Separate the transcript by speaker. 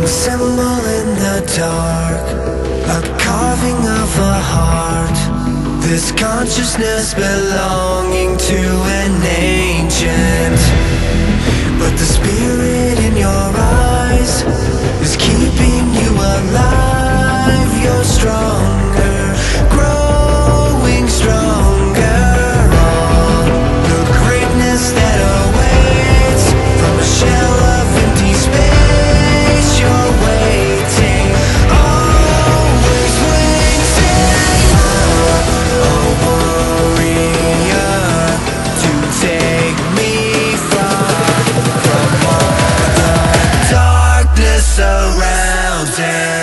Speaker 1: symbol in the dark, a carving of a heart. This consciousness belonging to an ancient. But the spirit in your eyes is keeping you alive. You're stronger, growing stronger. All the greatness that awaits from a shell of empty space. You're waiting, always waiting. A warrior to take me from all the darkness around.